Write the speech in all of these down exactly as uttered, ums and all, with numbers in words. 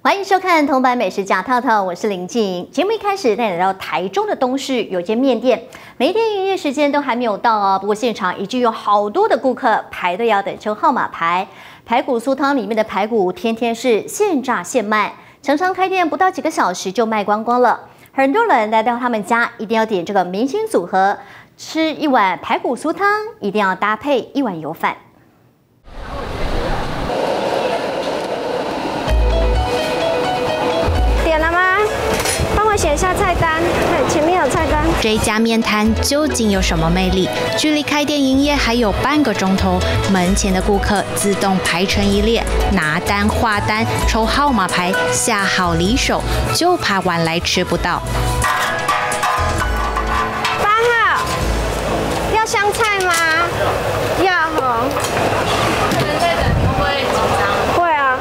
欢迎收看《铜板美食假套套》，我是林静莹。节目一开始带你来到台中的东市，有间面店，每天营业时间都还没有到哦，不过现场已经有好多的顾客排队要等抽号码牌。排骨酥汤里面的排骨天天是现炸现卖，常常开店不到几个小时就卖光光了。很多人来到他们家，一定要点这个明星组合，吃一碗排骨酥汤，一定要搭配一碗油饭。 点了吗？帮我写一下菜单。对，前面有菜单。 这一家面摊究竟有什么魅力？距离开店营业还有半个钟头，门前的顾客自动排成一列，拿单、画单、抽号码牌，下好离手，就怕晚来吃不到。 八号，要香菜吗？要哈。可能在等，会不会紧张？会啊。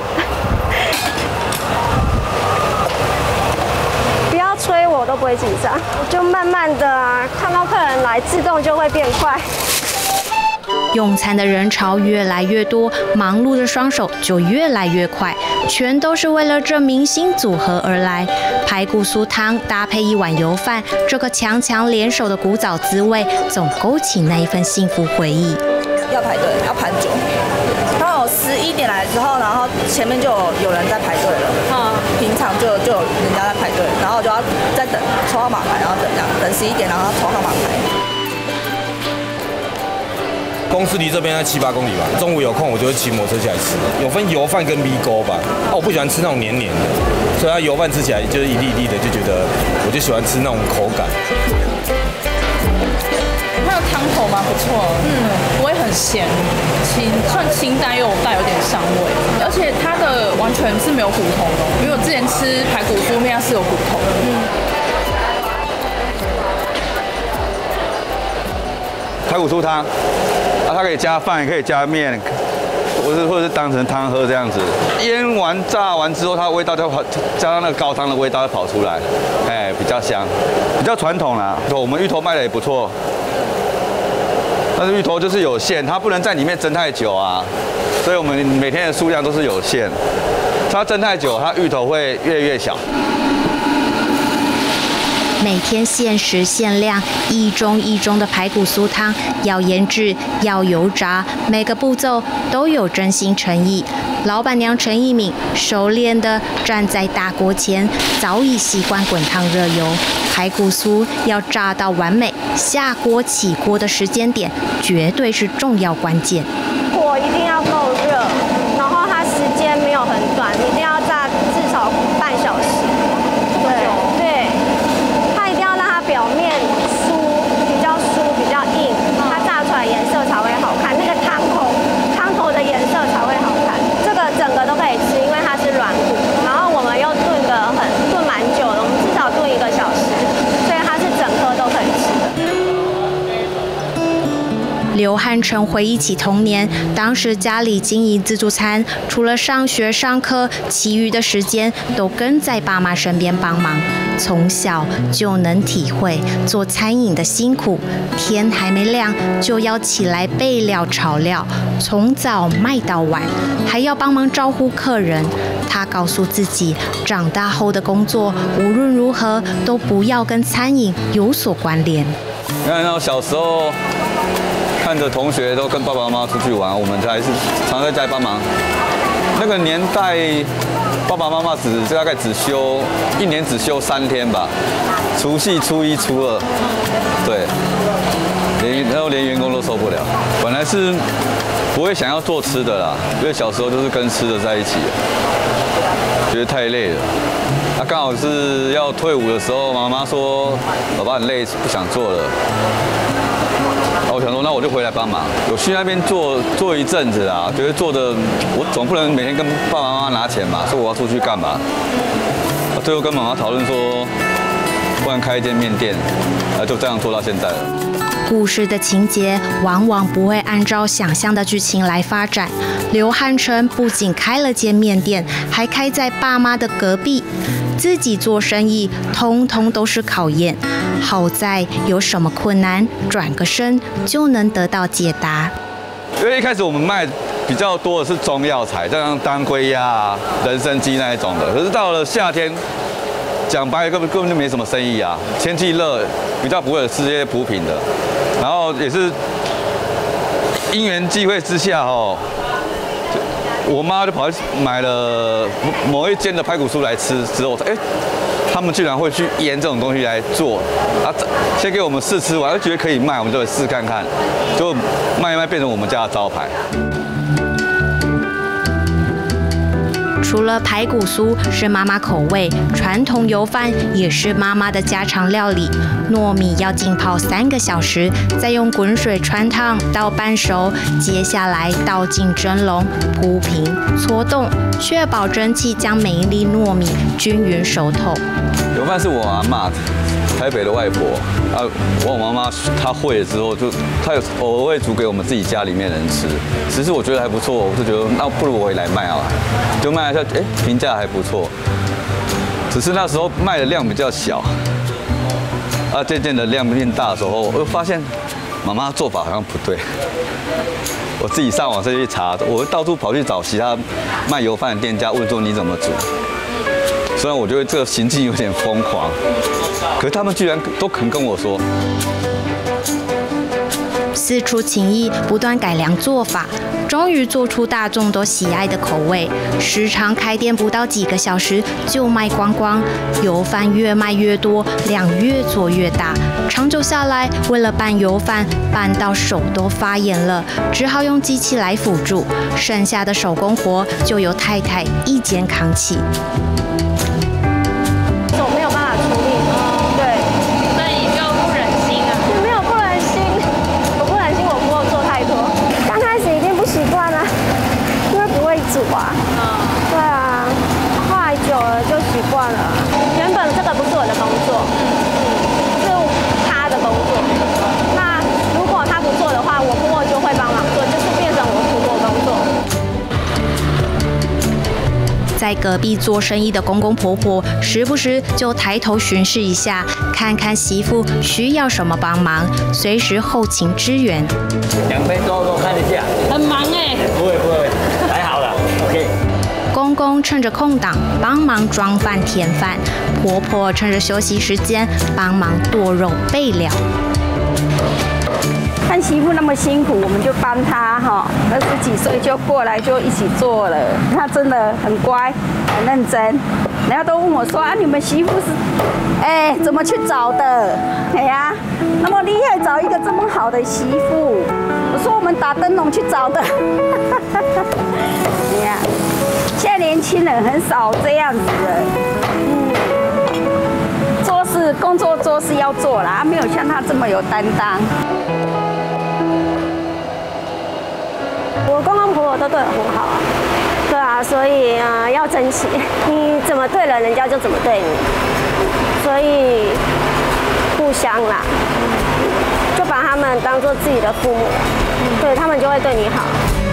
催我都不会紧张，就慢慢的啊，看到客人来，自动就会变快。 用餐的人潮越来越多，忙碌的双手就越来越快，全都是为了这明星组合而来。排骨酥汤搭配一碗油饭，这个强强联手的古早滋味，总勾起那一份幸福回忆。 要排队，要排久。刚好十一点来之后，然后前面就有有人在排队了。嗯，平常就就有人家在排队，然后我就要再等抽号码牌，然后等这样等十一点，然后抽号码牌。 公司离这边在七八公里吧，中午有空我就会骑摩托车起来吃。有分油饭跟米糕吧，啊，我不喜欢吃那种黏黏的，所以它油饭吃起来就是一粒一粒的，就觉得我就喜欢吃那种口感。 它的汤头蛮不错，嗯，不会很咸，清算清淡又有带有点香味，而且它的完全是没有骨头的，因为我之前吃排骨酥面它是有骨头的，嗯。 排骨酥汤，啊，它可以加饭，也可以加面，或是或者是当成汤喝这样子。腌完炸完之后，它的味道就跑，加上那个高汤的味道就跑出来，哎，比较香，比较传统啦。我们芋头卖的也不错。 但是芋头就是有限，它不能在里面蒸太久啊，所以我们每天的数量都是有限。它蒸太久，它芋头会越来越小。 每天限时限量，一盅一盅的排骨酥汤，要腌制，要油炸，每个步骤都有真心诚意。老板娘陈一敏熟练地站在大锅前，早已习惯滚烫热油。排骨酥要炸到完美，下锅起锅的时间点绝对是重要关键。 火一定要够热，然后它时间没有很短，一定要炸至少半小时。对对，它一定要让它表面酥，比较酥，比较硬，它炸出来颜色才会好看，那个汤头汤头的颜色才会好看。这个整个都可以吃，因为它是软骨，然后我们又炖得很炖蛮久的，我们至少炖一个小时，所以它是整颗都可以吃的。 刘汉成回忆起童年，当时家里经营自助餐，除了上学上课，其余的时间都跟在爸妈身边帮忙。从小就能体会做餐饮的辛苦，天还没亮就要起来备料炒料，从早卖到晚，还要帮忙招呼客人。他告诉自己，长大后的工作无论如何都不要跟餐饮有所关联。 你看到小时候。 看着同学都跟爸爸妈妈出去玩，我们还是常在家里帮忙。那个年代，爸爸妈妈只大概只休一年只休三天吧，除夕、初一、初二，对，连然后连员工都受不了。本来是不会想要做吃的啦，因为小时候都是跟吃的在一起，觉得太累了。那、啊、刚好是要退伍的时候，妈妈说爸爸很累，不想做了。 我想说，那我就回来帮忙。我去那边做做一阵子啊，觉得做的，我总不能每天跟爸爸妈妈拿钱嘛，说我要出去干嘛？最后跟妈妈讨论说，不然开一间面店，啊，就这样做到现在了。 故事的情节往往不会按照想象的剧情来发展。刘汉成不仅开了间面店，还开在爸妈的隔壁。自己做生意，通通都是考验。好在有什么困难，转个身就能得到解答。 因为一开始我们卖比较多的是中药材，像当归鸭啊、人参鸡那一种的。可是到了夏天，讲白了根本根本就没什么生意啊。天气热，比较不会有吃这些补品的。然后也是因缘际会之下哦，我妈就跑去买了某一间的排骨酥来吃，之后哎。他们居然会去腌这种东西来做，啊，先给我们试吃完，就觉得可以卖，我们就来试看看，就卖一卖变成我们家的招牌。 除了排骨酥是妈妈口味，传统油饭也是妈妈的家常料理。糯米要浸泡三个小时，再用滚水穿烫到半熟，接下来倒进蒸笼，铺平搓动，确保蒸汽将每一粒糯米均匀熟透。 油饭是我阿嬷，台北的外婆啊，我妈妈她会了之后，就她有偶尔会煮给我们自己家里面人吃。其实我觉得还不错，我就觉得那不如我也来卖好了，就卖一下，哎，评价还不错。只是那时候卖的量比较小，啊，渐渐的量变大的时候，我就发现妈妈做法好像不对。我自己上网再去查，我到处跑去找其他卖油饭的店家，问说你怎么煮。虽然我觉得这个行径有点疯狂，可是他们居然都肯跟我说。 四处情谊，不断改良做法，终于做出大众都喜爱的口味。时常开店不到几个小时就卖光光，油饭越卖越多，量越做越大。长久下来，为了拌油饭，拌到手都发炎了，只好用机器来辅助，剩下的手工活就由太太一肩扛起。 手没有办法处理，对， 所以就不忍心啊。 也没有不忍心，我不忍心我不够做太多。刚开始一定不习惯啊，因为不会煮啊。嗯，对啊，后来久了就习惯了。原本这个不是我的工作，是他的工作。那如果他不做的话，我默默就会帮忙做，就是变成我婆婆工作。 在隔壁做生意的公公婆婆，时不时就抬头巡视一下，看看媳妇需要什么帮忙，随时后勤支援。 两边都都看一下， 很忙哎。 不会不会，还好啦 ，OK。 公公趁着空档帮忙装饭添饭，婆婆趁着休息时间帮忙剁肉备料。 看媳妇那么辛苦，我们就帮她哈。二十几岁就过来就一起做了，她真的很乖，很认真。人家都问我说啊，你们媳妇是，哎，怎么去找的？哎呀，那么厉害，找一个这么好的媳妇。我说我们打灯笼去找的。你看，现在年轻人很少这样子的，嗯，做事工作做事要做啦，没有像她这么有担当。 我公公婆婆都对我很好啊，对啊，所以啊、呃、要珍惜，你怎么对了，人家就怎么对你，所以互相啦，就把他们当做自己的父母，对他们就会对你好。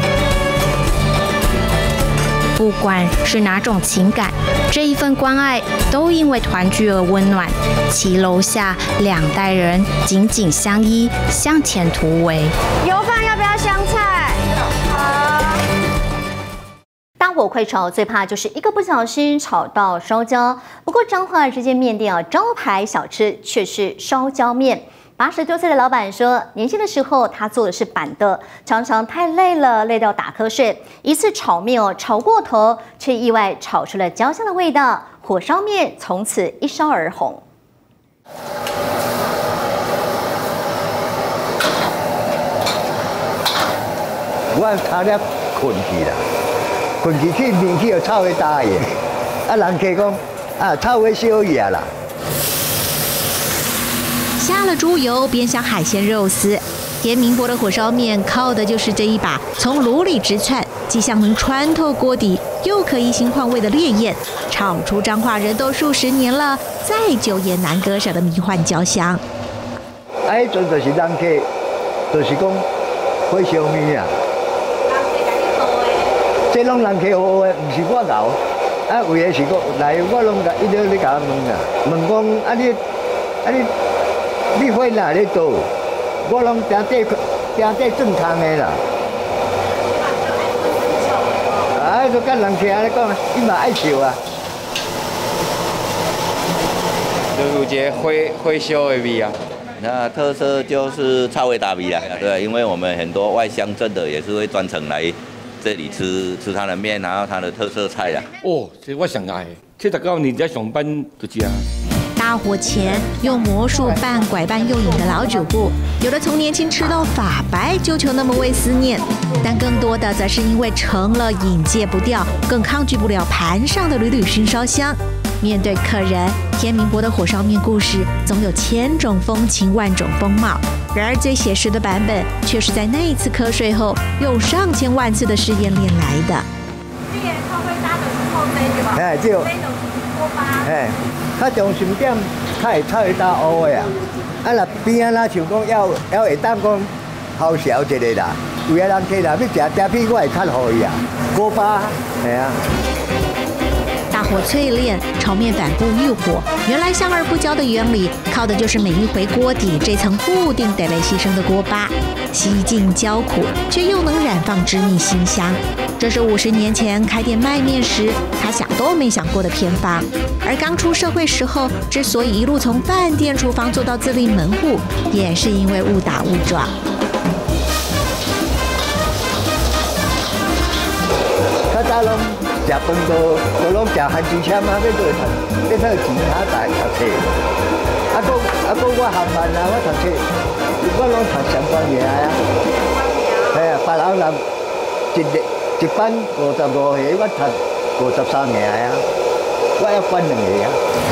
不管是哪种情感，这一份关爱都因为团聚而温暖。骑楼下两代人紧紧相依，向前突围。 油饭要不要香菜？好。 大火快炒最怕就是一个不小心炒到烧焦。不过彰化这间面店啊，招牌小吃却是烧焦面。八十多岁的老板说，年轻的时候他做的是板的，常常太累了，累到打瞌睡。一次炒面哦，炒过头，却意外炒出了焦香的味道，火烧面从此一烧而红。 我差点困去啦，困去去面去就炒会大个，啊人家讲啊炒会烧野啦。 下了猪油，煸香海鲜肉丝。田明博的火烧面靠的就是这一把从炉里直窜，既像能穿透锅底，又可以新换味的烈焰，炒出彰化人都数十年了，再久也难割舍的迷幻焦香。 啊，迄阵就是人客，就是讲火烧面啊。这拢人客学的，唔是我熬。啊，有的是讲来，我拢甲一直咧甲问啊，问讲啊你啊你。你火哪咧倒？我拢定底定底正康的啦。 啊，就跟人听咧讲，伊嘛爱笑啊。 就有一个火火烧的味啊。 那特色就是超维达米啦，对，因为我们很多外乡镇的也是会专程来这里吃吃他的面，然后他的特色菜啦。 哦，这我上爱，七十九年在上班就吃。 大火前用魔术扮拐扮诱引的老主顾，有的从年轻吃到发白就求那么为思念，但更多的则是因为成了瘾戒不掉，更抗拒不了盘上的缕缕熏烧香。面对客人，天明伯的火烧面故事总有千种风情万种风貌，然而最写实的版本却是在那一次瞌睡后用上千万次的试验练来的。 这个靠会搭的是后背对吧？ 哎，就锅巴。 哎，较重心点，较会炒会打乌的啊。啊，若边仔若像讲要要会当讲好小一个啦，有个人客人要食食片，我会较好伊啊。锅巴，系啊。 大火淬炼，炒面反复遇火。原来香而不焦的原理，靠的就是每一回锅底这层固定得被牺牲的锅巴，吸尽焦苦，却又能染放致命馨香。这是五十年前开店卖面时，他想都没想过的偏方。而刚出社会时候，之所以一路从饭店厨房做到自立门户，也是因为误打误撞。 较早拢食饭都都拢食番薯签啊，要做读，要讨钱下大读册。啊，搁啊搁我学慢啊，我读册，我拢读相关嘢啊。系啊，别人人一日一班五十五个，我读五十三个啊，我要分两个啊。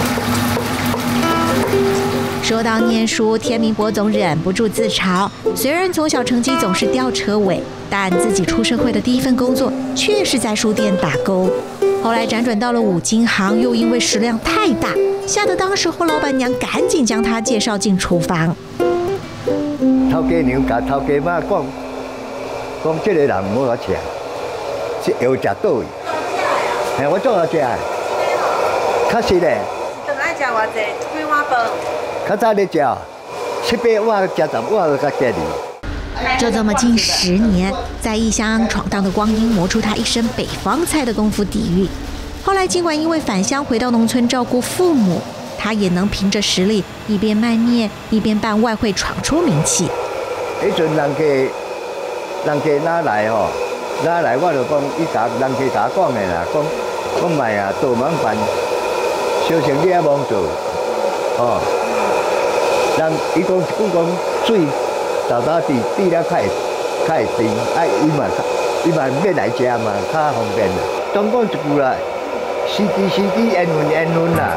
说到念书，天明伯总忍不住自嘲。虽然从小成绩总是吊车尾，但自己出社会的第一份工作却是在书店打工。后来辗转到了五金行，又因为食量太大，吓得当时候老板娘赶紧将他介绍进厨房。 头家娘甲头家妈讲，讲这个人唔好吃，是药食倒去。嘿，我做好食，确实嘞。 顿爱食偌济？几碗饭？ 较早咧食，七八碗、食十碗都较吉利。 就这么近十年，在异乡闯荡的光阴磨出他一身北方菜的功夫底蕴。后来尽管因为返乡回到农村照顾父母，他也能凭着实力一边卖面一边办外汇闯出名气。 迄阵人家人家哪来吼？哪来我就讲，伊甲人家甲我讲的啦，讲讲卖啊，倒忙办，小生意也忙做，哦。人伊讲一句讲水。豆豆滴滴了较会较会甜，啊伊嘛伊嘛要来食嘛，较方便啦。总讲一句啦，司机司机缘分缘分啦。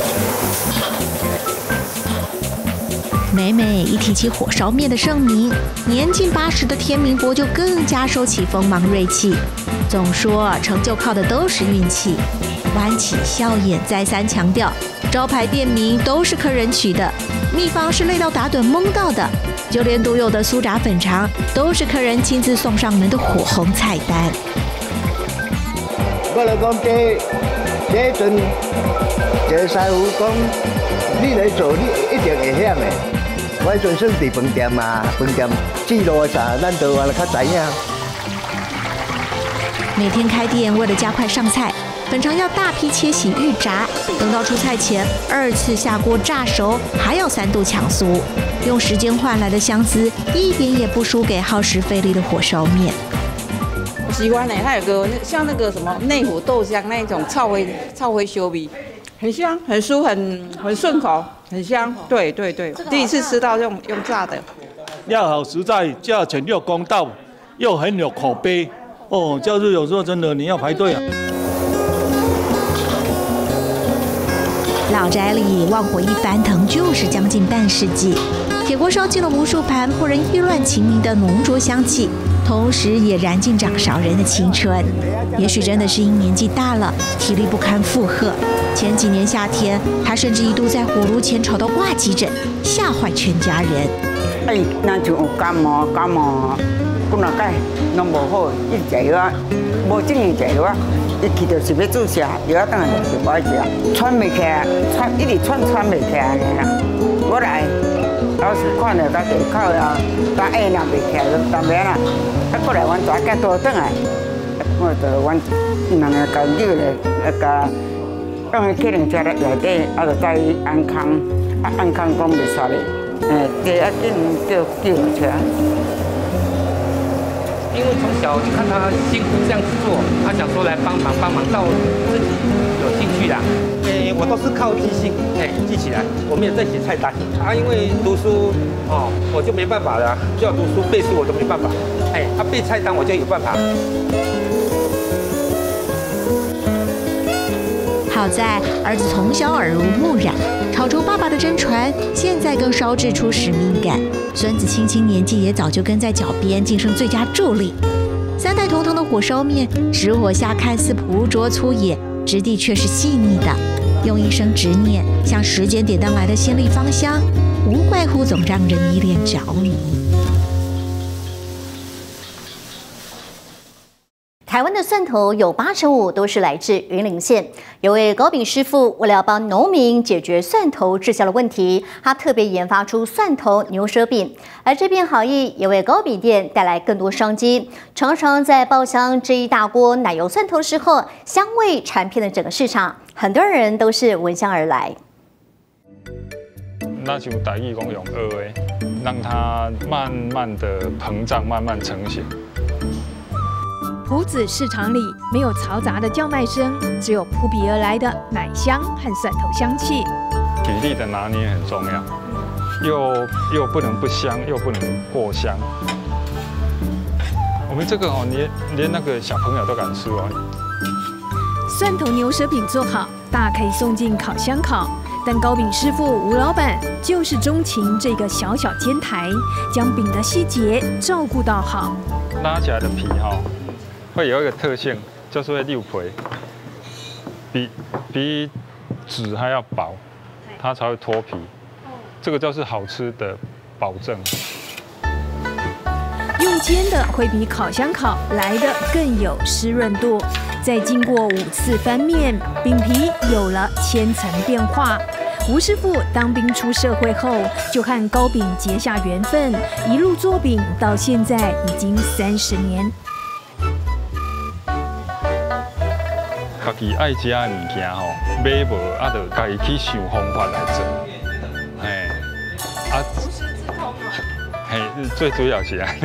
每每一提起火烧面的盛名，年近八十的天明伯就更加收起锋芒锐气，总说成就靠的都是运气，弯起笑眼再三强调，招牌店名都是客人取的，秘方是累到打盹懵到的。就连独有的酥炸粉肠，都是客人亲自送上门的火红菜单。 我来讲，这这阵，这师傅讲，你来做，你一定会晓的。我阵算伫饭店嘛，饭店记录啥，咱台湾较知影。 每天开店，为了加快上菜，粉肠要大批切洗预炸，等到出菜前二次下锅炸熟，还要三度抢酥。用时间换来的香滋，一点也不输给耗时费力的火烧面。 我喜欢呢，它有个像那个什么内湖豆香那一种炒灰炒灰修比，很香，很酥，很很顺口，很香。对对对，第一次吃到用用炸的， 料好实在，价钱又公道，又很有口碑。哦，假日有时候真的你要排队啊。 老宅里旺火一翻腾就是将近半世纪，铁锅烧进了无数盘扑人意乱情迷的浓浊香气，同时也燃尽掌勺人的青春。也许真的是因年纪大了，体力不堪负荷。前几年夏天，他甚至一度在火炉前吵到挂急诊，吓坏全家人。 哎，那就有感冒，感冒，几若解拢无好，一食药啊，无正样食药啊。一去就是要注射，药当然就是不爱食，喘袂起来，喘一直喘喘袂起来啦。我来，老师看了，甲下口啊，甲下若袂起来，就当然啦。啊，过来阮大家多转来， 我就阮两个家友来来甲放去客人车内底，啊，就带伊安康，啊安康讲袂煞哩，诶，第一紧叫救护车。 因为从小就看他辛苦这样子做，他想说来帮忙帮忙到自己有兴趣啦。诶，我都是靠记性，哎，记起来，我没有在写菜单。啊，因为读书哦，我就没办法了，就要读书背书我都没办法。哎，他、啊、背菜单我就有办法。 好在儿子从小耳濡目染，炒出爸爸的真传，现在更烧制出使命感。孙子轻轻年纪也早就跟在脚边，晋升最佳助理。三代同堂的火烧面，直火下看似朴拙粗野，质地却是细腻的。用一生执念向时间点灯来的鲜丽芳香，无怪乎总让人依恋着迷。 台湾的蒜头有八成五都是来自云林县。有位糕饼师傅为了要帮农民解决蒜头滞销的问题，他特别研发出蒜头牛舌饼。而这片好意也为糕饼店带来更多商机。常常在爆香这一大锅奶油蒜头的时候，香味传遍了整个市场，很多人都是闻香而来。 那就台语讲用蚵的，让它慢慢的膨胀，慢慢成型。 埔子市场里没有嘈杂的叫卖声，只有扑鼻而来的奶香和蒜头香气。 比例的拿捏很重要，又又不能不香，又不能过香。我们这个哦，连连那个小朋友都敢吃哦。 蒜头牛舌饼做好，大可以送进烤箱烤。但糕饼师傅吴老板就是钟情这个小小煎台，将饼的细节照顾到好。 拉起来的皮哈、哦。会有一个特性，就是会溜皮，比比纸还要薄，它才会脱皮。这个就是好吃的保证。 用煎的会比烤箱烤来的更有湿润度，再经过五次翻面，饼皮有了千层变化。吴师傅当兵出社会后，就和糕饼结下缘分，一路做饼到现在已经三十年。 家己爱食的物件吼，买无啊，就家己去想方法来做。嘿，啊，嘿，最主要是安尼。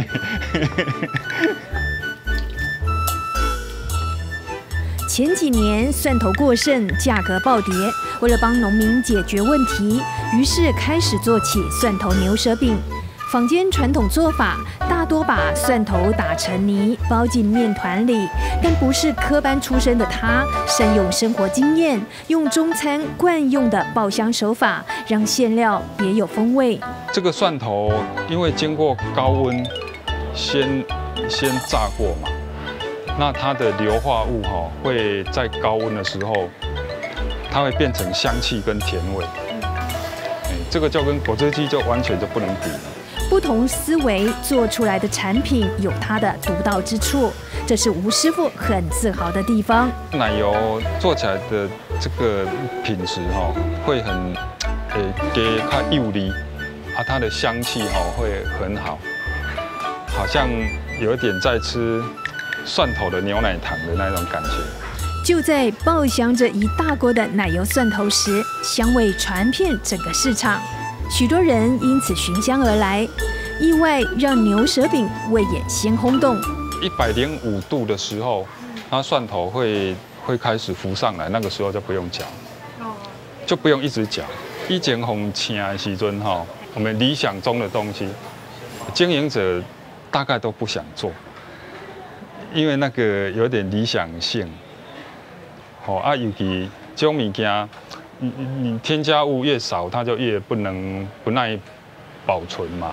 前几年蒜头过剩，价格暴跌，为了帮农民解决问题，于是开始做起蒜头牛舌饼。坊间传统做法大多把蒜头打成泥，包进面团里，但不是科班出身的他，善用生活经验，用中餐惯用的爆香手法，让馅料别有风味。 这个蒜头因为经过高温先先炸过嘛，那它的硫化物哈、哦、会在高温的时候，它会变成香气跟甜味。哎，这个就跟果汁机就完全就不能比了。 不同思维做出来的产品有它的独到之处，这是吴师傅很自豪的地方。 奶油做起来的这个品质哈、哦，会很诶给它幼粒，啊，它的香气哈、哦、会很好，好像有一点在吃蒜头的牛奶糖的那种感觉。 就在爆香着一大锅的奶油蒜头时，香味传遍整个市场。许多人因此寻香而来，意外让牛舌饼味眼先轰动。 一百零五度的时候，它蒜头会会开始浮上来，那个时候就不用搅，就不用一直搅。以前红青的时阵哈，我们理想中的东西，经营者大概都不想做，因为那个有点理想性。哦啊，尤其这种物件。你你添加物越少，它就越不能不耐保存嘛。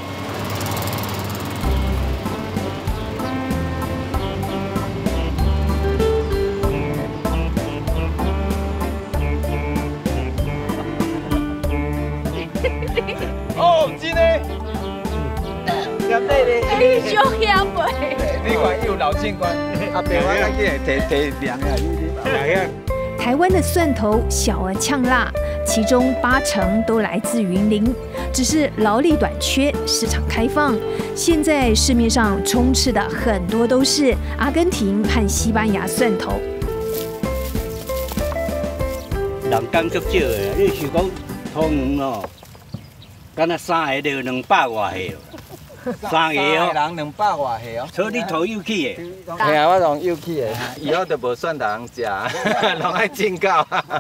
哦，真的，咸底咧， 你小咸味。 你看有老警官，阿伯我咱去摕摕凉啊，你你凉。 台湾的蒜头小而呛辣，其中八成都来自云林，只是劳力短缺，市场开放。现在市面上充斥的很多都是阿根廷和西班牙蒜头。 人工足少的，你是讲通园哦，敢若三个就两百外岁哦。 三个哦， 人两百外岁哦， 所以你头有去的。 系啊，我拢有去的，以后就无蒜头通食，拢爱进口。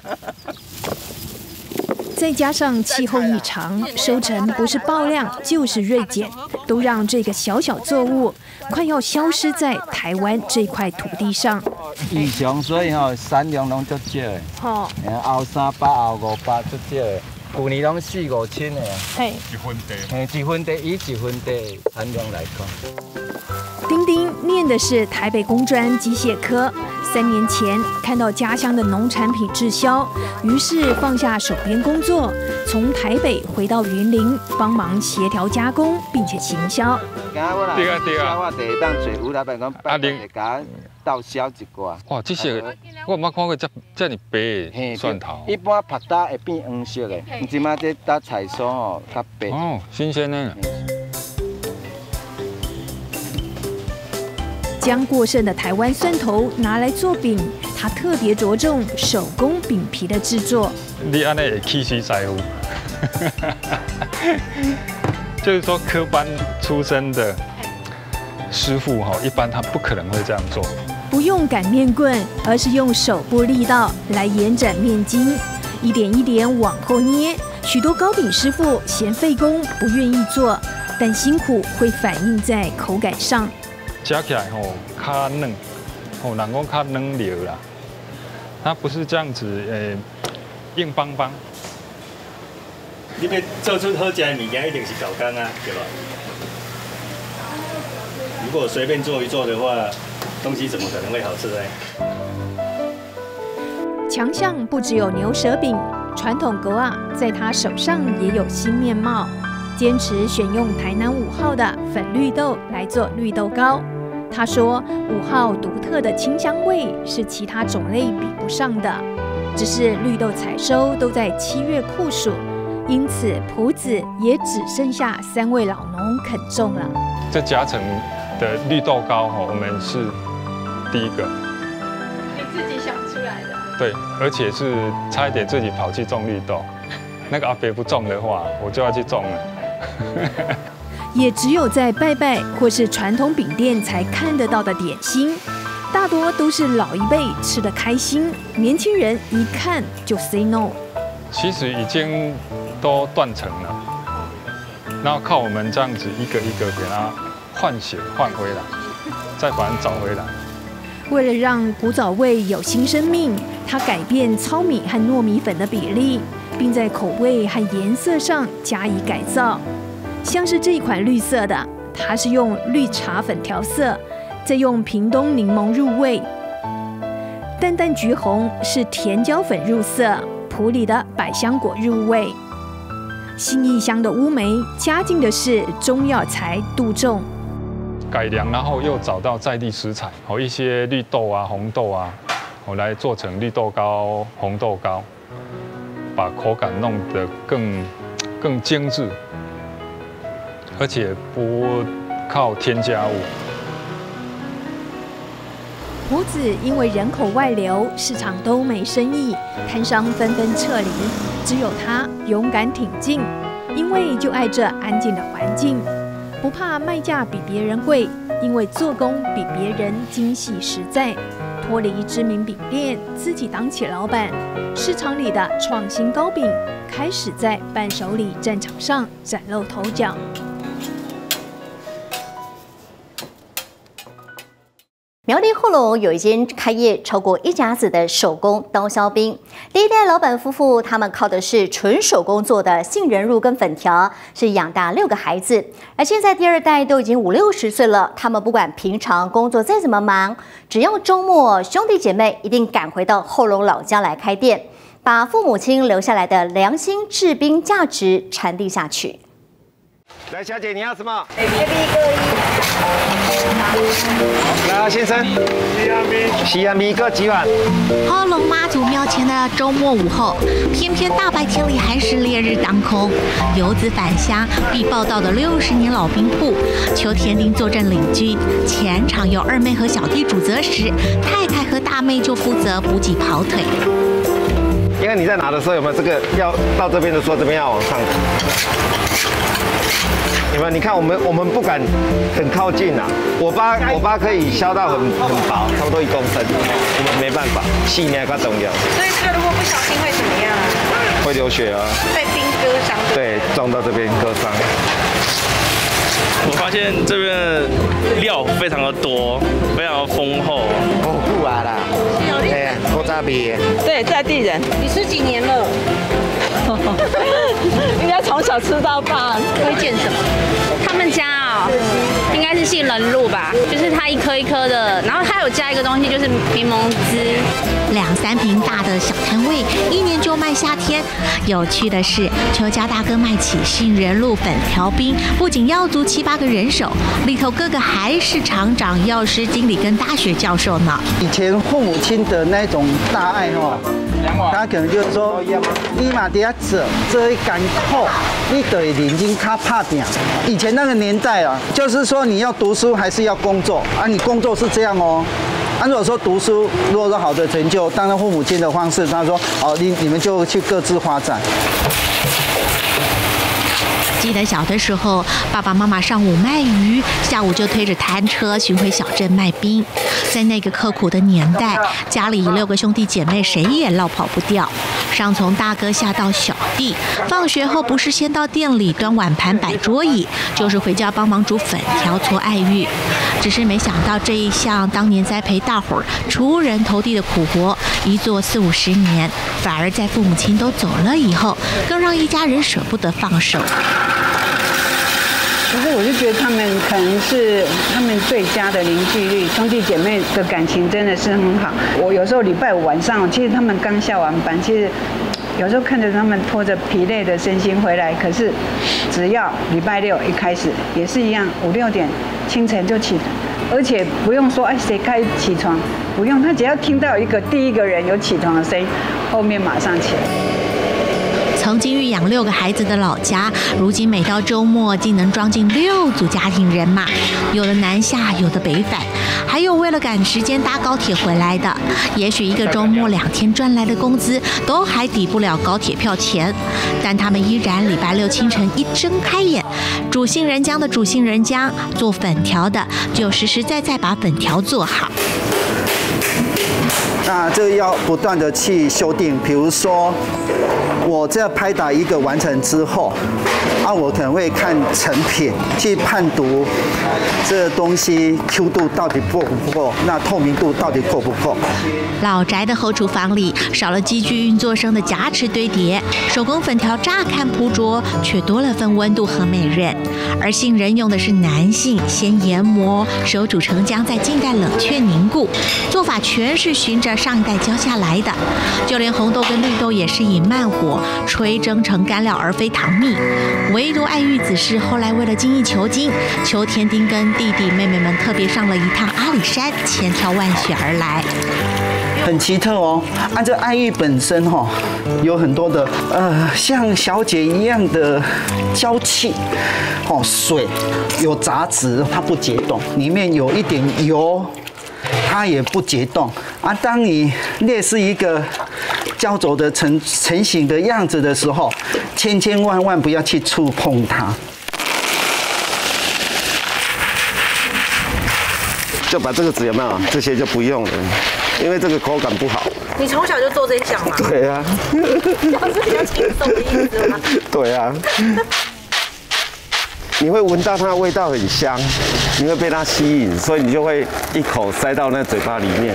再加上气候异常，收成不是爆量就是锐减，都让这个小小作物快要消失在台湾这块土地上。 异常，所以吼产量拢足少的。吼，后三百、后五百足少的。 去年拢四五千的， 嘿， 一分地，嘿，一分地以一分地产量来讲。 丁丁念的是台北工专机械科，三年前看到家乡的农产品滞销，于是放下手边工作，从台北回到云林帮忙协调加工，并且行销。 对啊对啊，我第一档找吴老板讲，阿玲给他倒销一寡。 哇，这些我冇看过这这么白的蒜头。 一般拍打会变黄色的，即马这打菜蔬哦较白。 哦，新鲜的。 将过剩的台湾蒜头拿来做饼，他特别着重手工饼皮的制作。 你安尼会气死师傅。就是说，科班出身的师傅哈，一般他不可能会这样做。 不用擀面棍，而是用手部力道来延展面筋，一点一点往后捏。许多糕饼师傅嫌费工，不愿意做，但辛苦会反映在口感上。 夹起来吼，较嫩，吼，人讲较嫩流啦。它不是这样子，诶、欸，硬邦邦。 你要做出好吃的物件，一定是搞工啊，对吧？如果随便做一做的话，东西怎么可能会好吃呢？ 强项不只有牛舌饼，传统狗啊，在他手上也有新面貌。坚持选用台南五号的粉绿豆来做绿豆糕。他说，五号独特的清香味是其他种类比不上的。只是绿豆采收都在七月酷暑，因此埔子也只剩下三位老农肯种了。 这夹层的绿豆糕哈，我们是第一个。 你自己想出来的？ 对，而且是差一点自己跑去种绿豆。那个阿伯不种的话，我就要去种了。 也只有在拜拜或是传统饼店才看得到的点心，大多都是老一辈吃得开心，年轻人一看就 say no。 其实已经都断层了，然后靠我们这样子一个一个给它唤醒、换回来，再把它找回来。 为了让古早味有新生命，它改变糙米和糯米粉的比例，并在口味和颜色上加以改造。像是这一款绿色的，它是用绿茶粉调色，再用屏东柠檬入味；淡淡橘红是甜椒粉入色，埔里的百香果入味。新义乡的乌梅加进的是中药材杜仲。 改良，然后又找到在地食材，哦，一些绿豆啊、红豆啊，我来做成绿豆糕、红豆糕，把口感弄得更更精致，而且不靠添加物。 埔子因为人口外流，市场都没生意，摊商纷纷撤离，只有他勇敢挺进，因为就爱这安静的环境。不怕卖价比别人贵，因为做工比别人精细实在。脱离知名饼店，自己当起老板。市场里的创新糕饼开始在伴手礼战场上崭露头角。 苗栗后龙有一间开业超过一甲子的手工刀削冰，第一代老板夫妇他们靠的是纯手工做的杏仁露跟粉条，是养大六个孩子。而现在第二代都已经五六十岁了，他们不管平常工作再怎么忙，只要周末兄弟姐妹一定赶回到后龙老家来开店，把父母亲留下来的良心制冰价值传递下去。 来，小姐，你要什么 ？A B 各一。来啊，先生。西安米。西安米各几碗？ 后龙妈祖庙前的周末午后，偏偏大白天里还是烈日当空，游子返乡必报道的六十年老兵铺，邱天丁坐镇领军。前场由二妹和小弟主责时，太太和大妹就负责补给跑腿。 因为你在拿的时候有没有这个要到这边的时候，这边要往上。有没有？你看我们我们不敢很靠近啊。我爸我爸可以削到很很薄，差不多一公分，我们没办法，细呢更重要。 所以这个如果不小心会怎么样啊？ 会流血啊。 被冰割伤。 对，撞到这边割伤。 我发现这边的料非常的多，非常的丰厚。 丰富啊啦。哎，古早味。 对，在地人。 你吃几年了？ 应该从小吃到大。 推荐什么？他们家哦，应该是杏仁露吧，就是它一颗一颗的，然后它有加一个东西，就是柠檬汁。 两三瓶大的小摊位，一年就卖夏天。有趣的是，邱家大哥卖起杏仁露粉条冰，不仅要足七八个人手，里头哥哥还是厂长、药师、经理跟大学教授呢。 以前父母亲的那种大爱哈，他可能就是说，你嘛得要做，这一干扣，你得领巾卡怕点。以前那个年代啊，就是说你要读书还是要工作啊？你工作是这样哦。啊，如果说读书，如果说好的成就，当然父母亲的方式，他说，哦，你你们就去各自发展。 记得小的时候，爸爸妈妈上午卖鱼，下午就推着摊车巡回小镇卖冰。在那个刻苦的年代，家里六个兄弟姐妹谁也落跑不掉。上从大哥，下到小弟，放学后不是先到店里端碗盘摆桌椅，就是回家帮忙煮粉条搓爱玉。只是没想到这一项当年栽培大伙儿出人头地的苦活，一做四五十年，反而在父母亲都走了以后，更让一家人舍不得放手。 可是我就觉得他们可能是他们最佳的凝聚力，兄弟姐妹的感情真的是很好。我有时候礼拜五晚上，其实他们刚下完班，其实有时候看着他们拖着疲累的身心回来，可是只要礼拜六一开始也是一样，五六点清晨就起，而且不用说哎谁该起床，不用，他只要听到一个第一个人有起床的声音，后面马上起来。 曾经育养六个孩子的老家，如今每到周末竟能装进六组家庭人马，有的南下，有的北返，还有为了赶时间搭高铁回来的。也许一个周末两天赚来的工资都还抵不了高铁票钱，但他们依然礼拜六清晨一睁开眼，煮杏仁浆的煮杏仁浆，做粉条的就实实在在把粉条做好。 那这要不断的去修订，比如说我这拍打一个完成之后，啊，我可能会看成品去判读这东西 Q 度到底够不够，那透明度到底够不够。 老宅的后厨房里少了机具运作声的夹持堆叠，手工粉条乍看朴拙，却多了份温度和美润。而杏仁用的是南杏，先研磨，手煮成浆，再静待冷却凝固，做法全是循着上一代教下来的。就连红豆跟绿豆也是以慢火吹蒸成干料，而非糖蜜。唯独爱玉子是后来为了精益求精，邱天丁跟弟弟妹妹们特别上了一趟阿里山，千挑万选而来。 很奇特哦，按照爱玉本身哈、哦，有很多的呃像小姐一样的娇气，哦水有杂质它不结冻，里面有一点油，它也不结冻啊。当你类似一个焦灼的成成型的样子的时候，千千万万不要去触碰它。 就把这个纸有没有？这些就不用了。因为这个口感不好。 你从小就做这一项吗？ 对啊。 这样是比较轻松的意思吗？ 对啊。你会闻到它的味道很香，你会被它吸引，所以你就会一口塞到那嘴巴里面。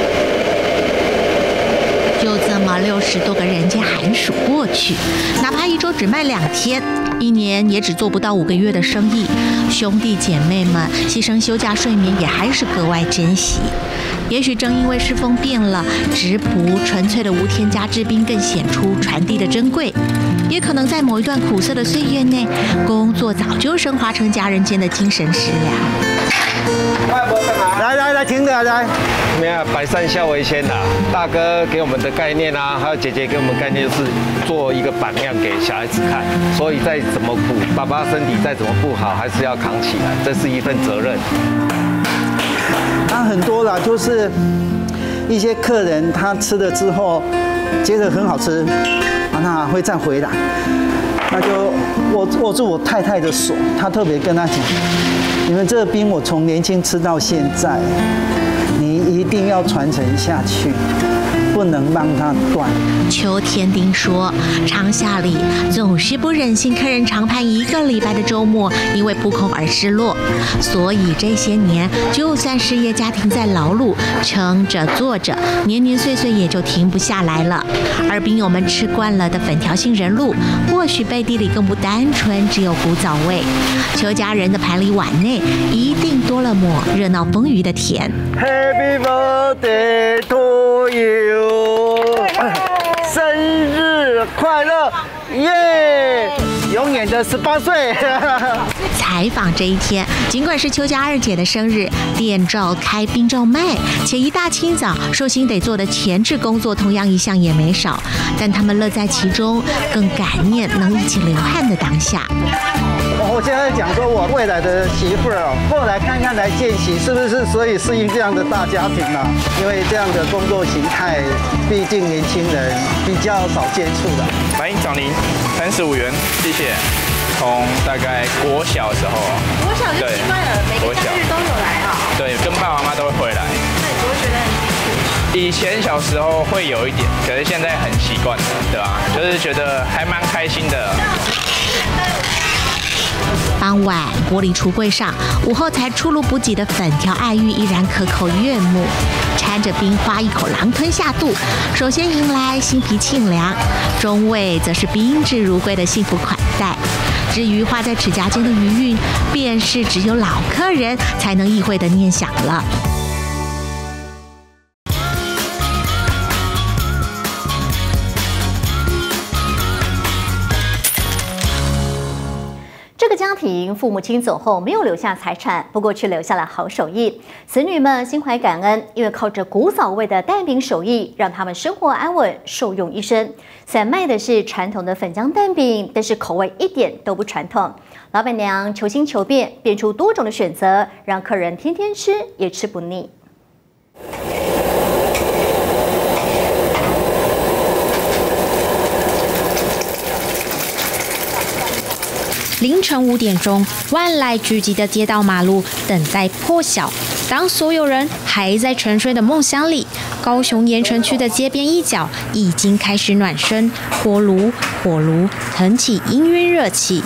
就这么六十多个人间寒暑过去，哪怕一周只卖两天，一年也只做不到五个月的生意，兄弟姐妹们牺牲休假睡眠也还是格外珍惜。也许正因为世风变了，质朴纯粹的无添加制冰更显出传递的珍贵。也也可能在某一段苦涩的岁月内，工作早就升华成家人间的精神食粮。 来来来，停的来，没有百善孝为先啦。大哥给我们的概念啊，还有姐姐给我们概念，就是做一个榜样给小孩子看。所以再怎么苦，爸爸身体再怎么不好，还是要扛起来，这是一份责任。 那很多啦，就是一些客人他吃了之后，觉得很好吃，啊，那会再回来，那就握握住我太太的手，他特别跟他讲。你们这个冰我从年轻吃到现在，你一定要传承下去，不能让它断。 邱天丁说，长夏里总是不忍心客人长盼一个礼拜的周末因为扑空而失落，所以这些年就算事业家庭在劳碌，撑着做着，年年岁岁也就停不下来了。而冰友们吃惯了的粉条杏仁露，或许背地里更不单纯，只有古早味。邱家人的盘里碗内一定多了抹热闹丰腴的甜。 Happy birthday to you， 生日快乐，耶！永远的十八岁。 采访这一天，尽管是邱家二姐的生日，店照开，冰照卖，且一大清早寿星得做的前置工作同样一项也没少，但他们乐在其中，更感念能一起流汗的当下。 我现在讲说，我未来的媳妇儿哦，过来看看来见习，是不是？所以适应这样的大家庭啊，因为这样的工作形态，毕竟年轻人比较少接触的。 白银涨您三十五元，谢谢。从大概国小的时候， 国小就习惯了，每个假日都有来啊。 对，跟爸爸妈妈都会回来。 那你不会觉得很辛苦？ 以前小时候会有一点，可是现在很习惯了，对吧？就是觉得还蛮开心的。 傍晚，玻璃橱柜上，午后才出炉补给的粉条爱玉依然可口悦目，掺着冰花一口狼吞下肚。首先迎来心脾沁凉，中味则是宾至如归的幸福款待。至于画在齿颊间的余韵，便是只有老客人才能意会的念想了。 这个家庭父母亲走后没有留下财产，不过却留下了好手艺。子女们心怀感恩，因为靠着古早味的蛋饼手艺，让他们生活安稳，受用一生。虽然卖的是传统的粉浆蛋饼，但是口味一点都不传统。老板娘求新求变，变出多种的选择，让客人天天吃也吃不腻。 凌晨五点钟，万籁俱寂的街道马路等待破晓。当所有人还在沉睡的梦乡里，高雄盐城区的街边一角已经开始暖身，火炉火炉腾起氤氲热气。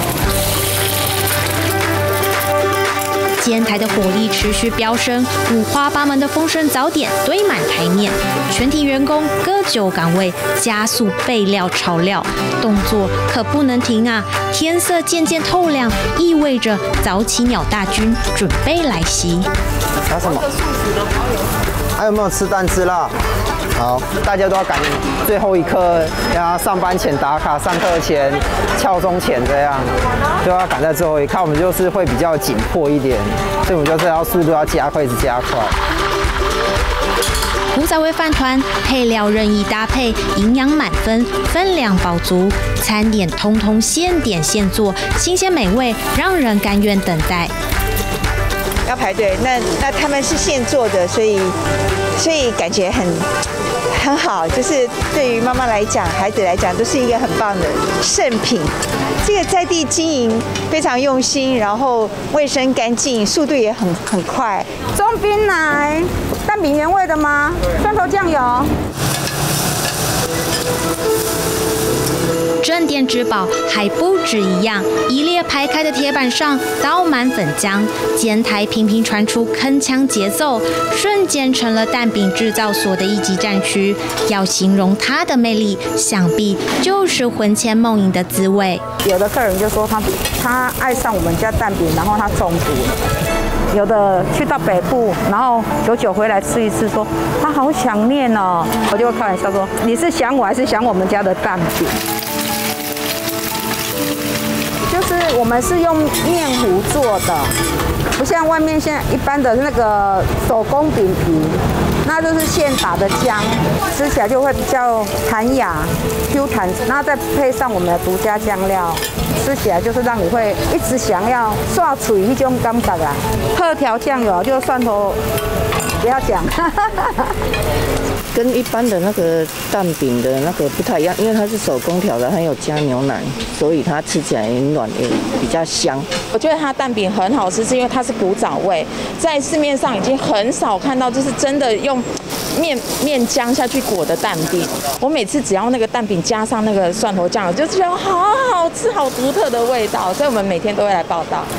煎台的火力持续飙升，五花八门的丰盛早点堆满台面，全体员工各就岗位，加速备料炒料，动作可不能停啊！天色渐渐透亮，意味着早起鸟大军准备来袭。 拿什么？还有没有吃蛋吃辣？好，大家都要赶最后一刻，要上班前打卡，上课前、敲钟前这样，就要赶在最后一刻。我们就是会比较紧迫一点，所以我们就是要速度要加快，一直加快。 古早味饭团配料任意搭配，营养满分，分量饱足，餐点通通现点现做，新鲜美味，让人甘愿等待。 要排队，那那他们是现做的，所以所以感觉很很好，就是对于妈妈来讲，孩子来讲，都是一个很棒的圣品。这个在地经营非常用心，然后卫生干净，速度也很很快。 中冰奶，蛋饼原味的吗？蒜头酱油。 镇店之宝还不止一样，一列排开的铁板上倒满粉浆，煎台频频传出铿锵节奏，瞬间成了蛋饼制造所的一级战区。要形容它的魅力，想必就是魂牵梦萦的滋味。 有的客人就说他他爱上我们家蛋饼，然后他中毒了。有的去到北部，然后久久回来吃一次，说他好想念哦。我就会开玩笑说，你是想我还是想我们家的蛋饼？ 们是用面糊做的，不像外面现在一般的那个手工饼皮，那就是现打的浆，吃起来就会比较弹牙、Q 弹，然后再配上我们的独家酱料，吃起来就是让你会一直想要刷嘴一种感觉啦。特调酱油就蒜头，不要讲。 跟一般的那个蛋饼的那个不太一样，因为它是手工调的，还有加牛奶，所以它吃起来很软，也比较香。 我觉得它蛋饼很好吃，是因为它是古早味，在市面上已经很少看到，就是真的用面面浆下去裹的蛋饼。我每次只要那个蛋饼加上那个蒜头酱，我就觉得好好吃，好独特的味道，所以我们每天都会来报道。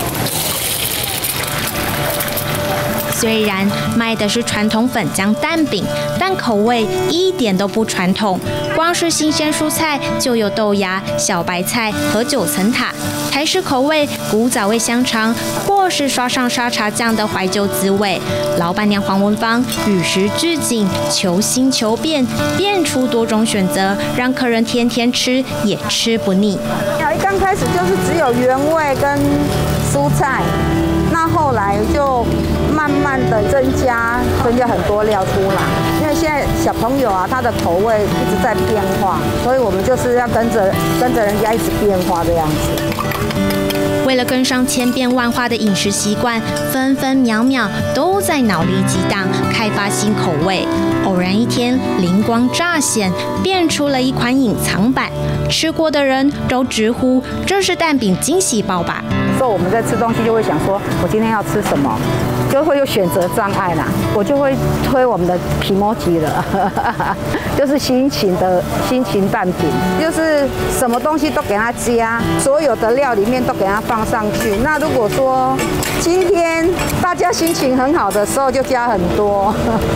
虽然卖的是传统粉浆蛋饼，但口味一点都不传统。光是新鲜蔬菜就有豆芽、小白菜和九层塔，台式口味古早味香肠，或是刷上沙茶酱的怀旧滋味。老板娘黄文芳与时俱进，求新求变，变出多种选择，让客人天天吃也吃不腻。 一刚开始就是只有原味跟蔬菜，那后来就慢慢的增加，增加很多料出来。因为现在小朋友啊，他的口味一直在变化，所以我们就是要跟着跟着人家一直变化这样子。 为了跟上千变万化的饮食习惯，分分秒秒都在脑力激荡，开发新口味。偶然一天，灵光乍现，变出了一款隐藏版，吃过的人都直呼这是蛋饼惊喜包吧。 所以我们在吃东西就会想说，我今天要吃什么，就会有选择障碍啦。我就会推我们的皮摩吉了，就是心情的心情蛋饼，就是什么东西都给它加，所有的料里面都给它放上去。那如果说今天大家心情很好的时候，就加很多。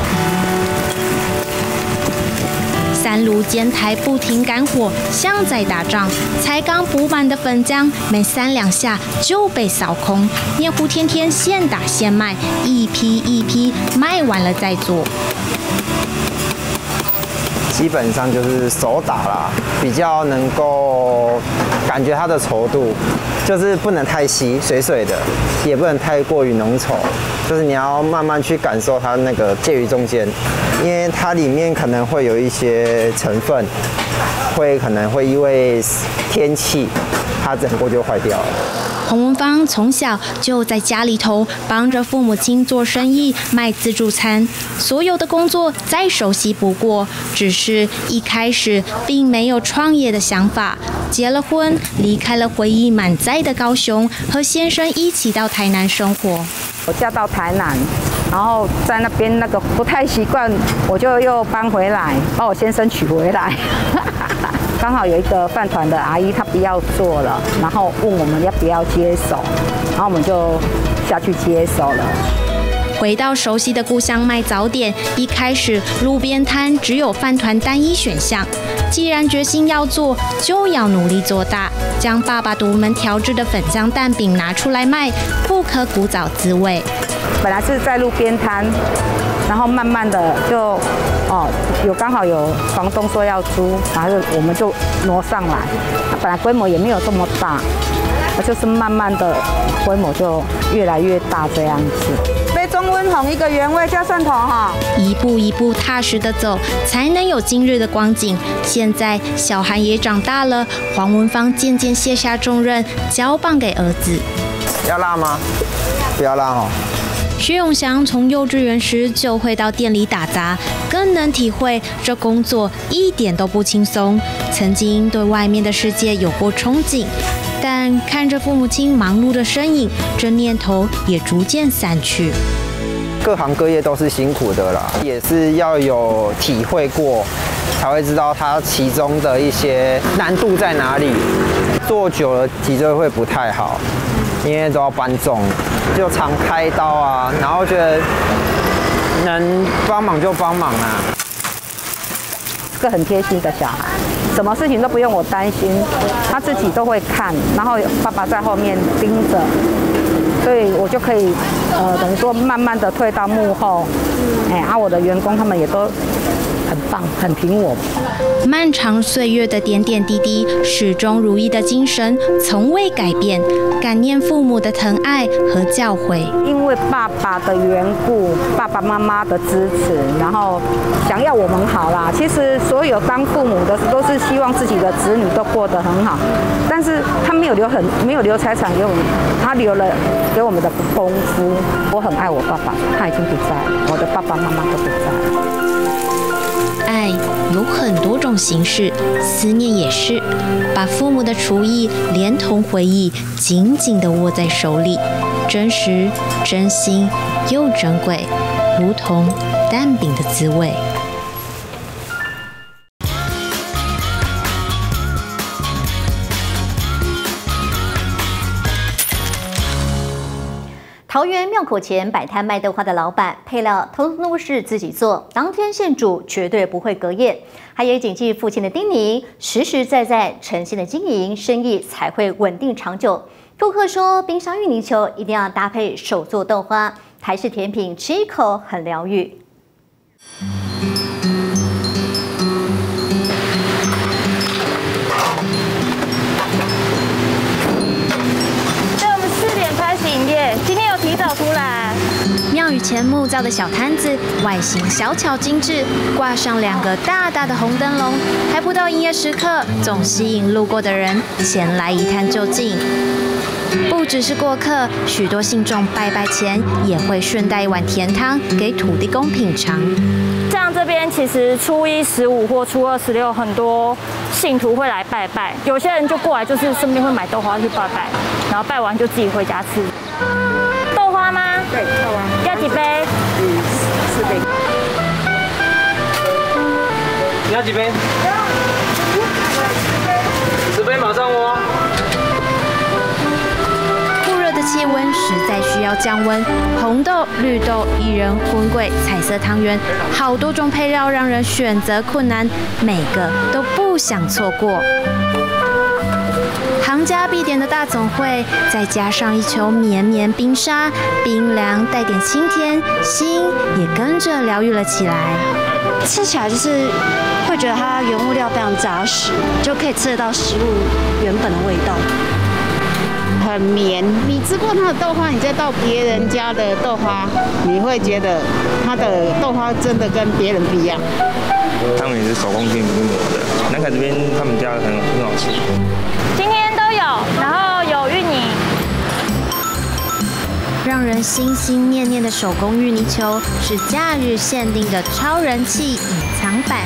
三炉煎台不停赶火，像在打仗。才刚补满的粉浆，没三两下就被扫空。面糊天天现打现卖，一批一批卖完了再做。 基本上就是手打啦，比较能够感觉它的稠度，就是不能太稀水水的，也不能太过于浓稠，就是你要慢慢去感受它那个介于中间，因为它里面可能会有一些成分，会可能会因为天气，它整锅就坏掉了。 洪文芳从小就在家里头帮着父母亲做生意，卖自助餐，所有的工作再熟悉不过，只是一开始并没有创业的想法。结了婚，离开了回忆满载的高雄，和先生一起到台南生活。 我嫁到台南，然后在那边那个不太习惯，我就又搬回来，把我先生娶回来。刚好有一个饭团的阿姨，她不要做了，然后问我们要不要接手，然后我们就下去接手了。 回到熟悉的故乡卖早点，一开始路边摊只有饭团单一选项。既然决心要做，就要努力做大，将爸爸独门调制的粉浆蛋饼拿出来卖，复刻古早滋味。 本来是在路边摊，然后慢慢的就哦有刚好有房东说要租，然后我们就挪上来。本来规模也没有这么大，就是慢慢的规模就越来越大这样子。杯中温红一个原味加蒜头哈， 一步一步踏实的走，才能有今日的光景。现在小孩也长大了，黄文芳渐渐卸下重任，交棒给儿子。 要辣吗？不要辣哦。 徐永祥从幼稚园时就会到店里打杂，更能体会这工作一点都不轻松。曾经对外面的世界有过憧憬，但看着父母亲忙碌的身影，这念头也逐渐散去。 各行各业都是辛苦的啦，也是要有体会过，才会知道它其中的一些难度在哪里。做久了脊椎会不太好，因为都要搬重，就常开刀啊，然后觉得能帮忙就帮忙啊。 是个很贴心的小孩，什么事情都不用我担心，他自己都会看，然后爸爸在后面盯着，所以我就可以呃等于说慢慢的退到幕后，哎，啊我的员工他们也都很棒，很挺我。 漫长岁月的点点滴滴，始终如一的精神从未改变，感念父母的疼爱和教诲。 因为爸爸的缘故，爸爸妈妈的支持，然后想要我们好啦。其实所有当父母的都是希望自己的子女都过得很好，但是他没有留很没有留财产给我们，他留了给我们的功夫。我很爱我爸爸，他已经不在了，我的爸爸妈妈都不在了。 爱有很多种形式，思念也是，把父母的厨艺连同回忆紧紧地握在手里，真实、真心又珍贵，如同蛋饼的滋味。 桃园庙口前摆摊卖豆花的老板，配料通通是自己做，当天现煮，绝对不会隔夜。他也谨记父亲的叮咛，实实在在诚心的经营，生意才会稳定长久。顾客说，冰箱芋泥球一定要搭配手做豆花，台式甜品吃一口很疗愈。 今天有提早出来。 庙宇前木造的小摊子，外形小巧精致，挂上两个大大的红灯笼，还不到营业时刻，总吸引路过的人前来一探究竟。不只是过客，许多信众拜拜前也会顺带一碗甜汤给土地公品尝。 像这边其实初一十五或初二十六，很多信徒会来拜拜，有些人就过来就是顺便会买豆花去拜拜，然后拜完就自己回家吃。豆花吗？对，豆花。要几杯？嗯，四杯。 你要几杯？十杯马上哦。 酷热的气温实在需要降温，红豆、绿豆、薏仁、荤桂、彩色汤圆，好多种配料让人选择困难，每个都不想错过。行家必点的大总会，再加上一球绵绵冰沙，冰凉带点清甜，心也跟着疗愈了起来。 吃起来就是会觉得它原物料非常扎实，就可以吃得到食物原本的味道。 很绵，你吃过它的豆花，你再到别人家的豆花，你会觉得它的豆花真的跟别人不一样。 他们也是手工拼拼磨的，南凯这边他们家很很好吃。 今天都有，然后有芋泥。 让人心心念念的手工芋泥球是假日限定的超人气隐藏版。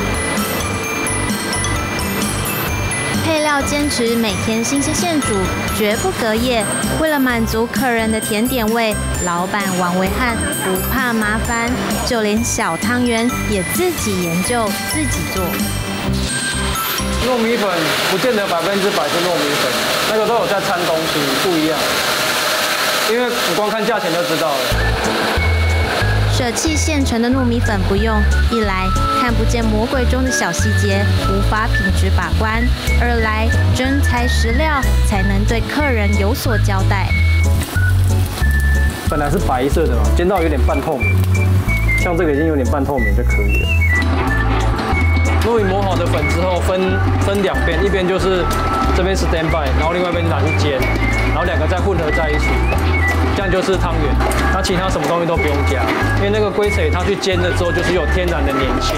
配料坚持每天新鲜现煮，绝不隔夜。为了满足客人的甜点味，老板王维汉不怕麻烦，就连小汤圆也自己研究、自己做。 糯米粉不见得百分之百是糯米粉，那个都有在掺东西，不一样。因为你光看价钱就知道了。 舍弃现成的糯米粉不用，一来看不见魔鬼中的小细节，无法品质把关；二来真材实料，才能对客人有所交代。 本来是白色的嘛，煎到有点半透明，像这个已经有点半透明就可以了。糯米磨好的粉之后分分两边，一边就是这边是 stand by， 然后另外一边拿去煎，然后两个再混合在一起。这样就是汤圆，那其他什么东西都不用加，因为那个龟腿它去煎了之后就是有天然的粘性。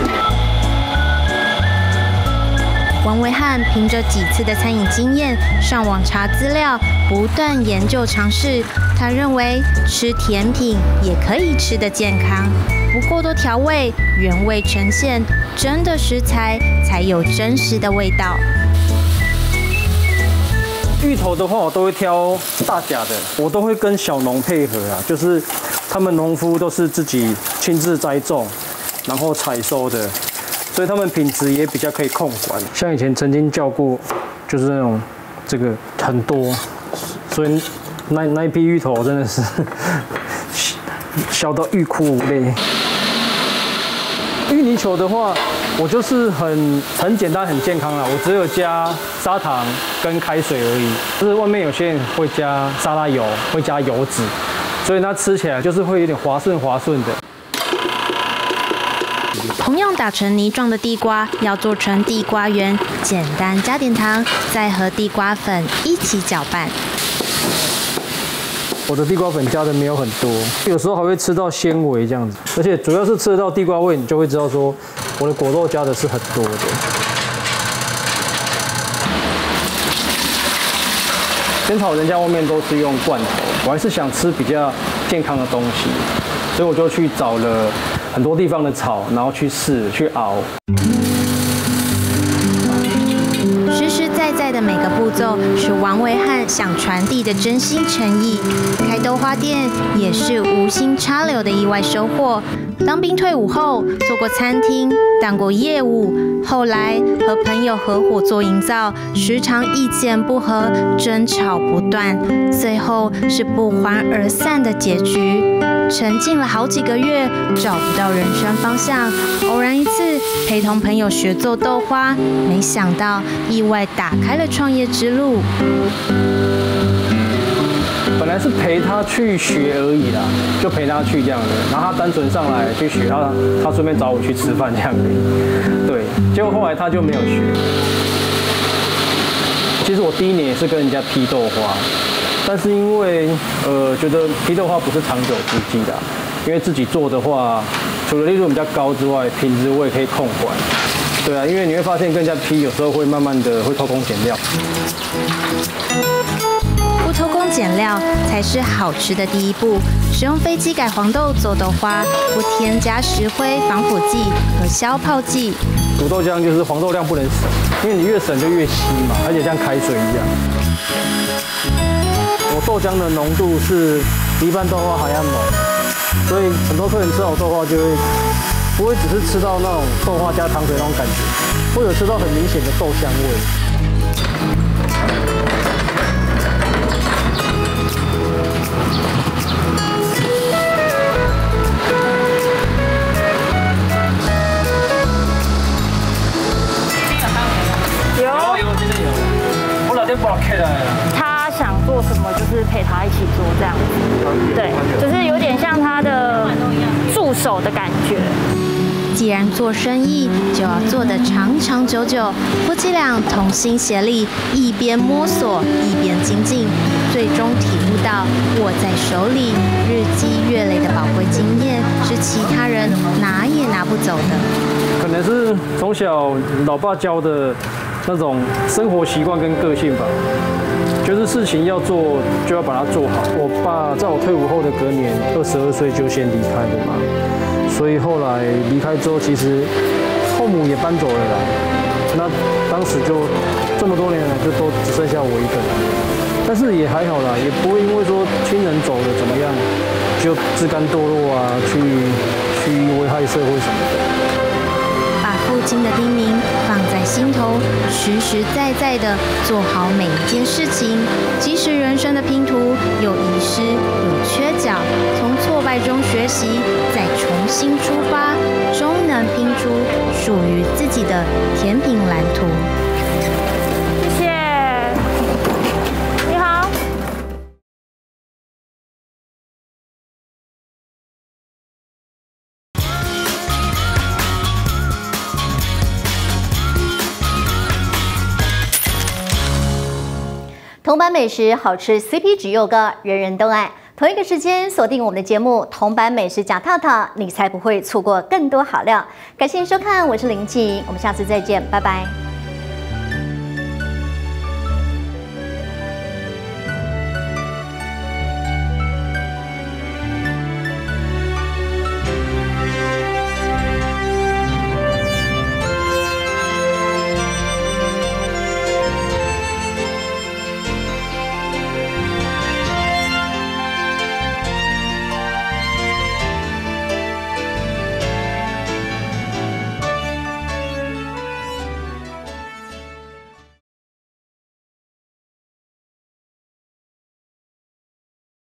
王维汉凭着几次的餐饮经验，上网查资料，不断研究尝试。他认为吃甜品也可以吃得健康，不过多调味，原味呈现，真的食材才有真实的味道。 芋头的话，我都会挑大甲的，我都会跟小农配合啊，就是他们农夫都是自己亲自栽种，然后采收的，所以他们品质也比较可以控管。像以前曾经叫过，就是那种这个很多，所以那那一批芋头真的是削到欲哭无泪。芋泥球的话，我就是很很简单、很健康啦，我只有加砂糖跟开水而已。就是外面有些人会加沙拉油，会加油脂，所以它吃起来就是会有点滑顺滑顺的。 同样打成泥状的地瓜，要做成地瓜圆，简单加点糖，再和地瓜粉一起搅拌。 我的地瓜粉加的没有很多，有时候还会吃到纤维这样子，而且主要是吃得到地瓜味，你就会知道说我的果肉加的是很多的。仙草人家外面都是用罐头，我还是想吃比较健康的东西，所以我就去找了很多地方的草，然后去试去熬。 实实在在的每个步骤是王维翰想传递的真心诚意。开豆花店也是无心插柳的意外收获。当兵退伍后，做过餐厅，当过业务，后来和朋友合伙做营造，时常意见不合，争吵不断，最后是不欢而散的结局。沉浸了好几个月，找不到人生方向。偶然一次陪同朋友学做豆花，没想到意外打开了创业之路。 本来是陪他去学而已啦，就陪他去这样子，然后他单纯上来去学，他他顺便找我去吃饭这样子。对，结果后来他就没有学。其实我第一年也是跟人家批豆花。但是因为呃觉得批豆花不是长久之计的，因为自己做的话，除了利润比较高之外，品质我也可以控管。对啊，因为你会发现跟人家批有时候会慢慢的会偷工减料。 不偷工减料才是好吃的第一步。使用非基改黄豆做豆花，不添加石灰、防腐剂和消泡剂。 煮豆浆就是黄豆量不能省，因为你越省就越稀嘛，而且像开水一样。我豆浆的浓度是比一般豆花还要浓，所以很多客人吃到豆花就会不会只是吃到那种豆花加糖水那种感觉，会有吃到很明显的豆香味。 有，有，真的有。我老爹把我开来了。他想做什么，就是陪他一起做这样子。对，就是有点像他的助手的感觉。 既然做生意，就要做得长长久久。夫妻俩同心协力，一边摸索，一边精进，最终体悟到握在手里、日积月累的宝贵经验，是其他人拿也拿不走的。 可能是从小老爸教的那种生活习惯跟个性吧，就是事情要做就要把它做好。我爸在我退伍后的隔年，二十二岁就先离开了嘛。所以后来离开之后，其实后母也搬走了啦。那当时就这么多年来，就都只剩下我一个人。但是也还好啦，也不会因为说亲人走了怎么样，就自甘堕落啊，去去危害社会什么的。 把父亲的叮咛放在心头，实实在在的做好每一件事情，即使人生的拼图有遗失、有缺角，从挫败中学习，再重新出发，终能拼出属于自己的甜品蓝图。 谢谢，你好。 铜板美食好吃 ，C P 值又高，人人都爱。同一个时间锁定我们的节目《铜板美食假套套》，你才不会错过更多好料。感谢收看，我是林静，我们下次再见，拜拜。